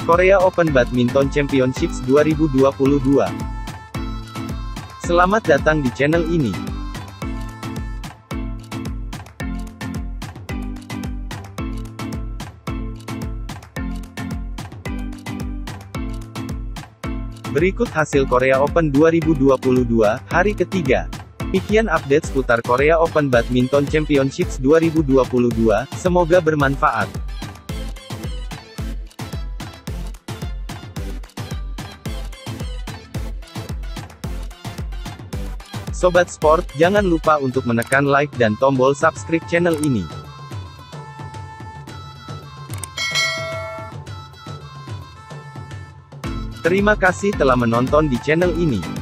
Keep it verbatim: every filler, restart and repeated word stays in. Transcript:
Korea Open Badminton Championships dua ribu dua puluh dua. Selamat datang di channel ini. Berikut hasil Korea Open dua ribu dua puluh dua, hari ketiga. Demikian update seputar Korea Open Badminton Championships dua ribu dua puluh dua, semoga bermanfaat. Sobat Sport, jangan lupa untuk menekan like dan tombol subscribe channel ini. Terima kasih telah menonton di channel ini.